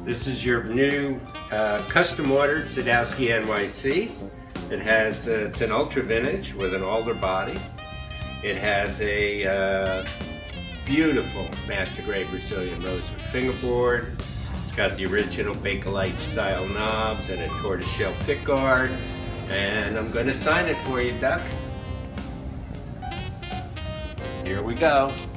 This is your new custom ordered Sadowsky NYC. It has, it's an ultra vintage with an alder body. It has a beautiful master grade Brazilian rosewood fingerboard. It's got the original Bakelite style knobs and a tortoiseshell pickguard. And I'm going to sign it for you, Duck. Here we go.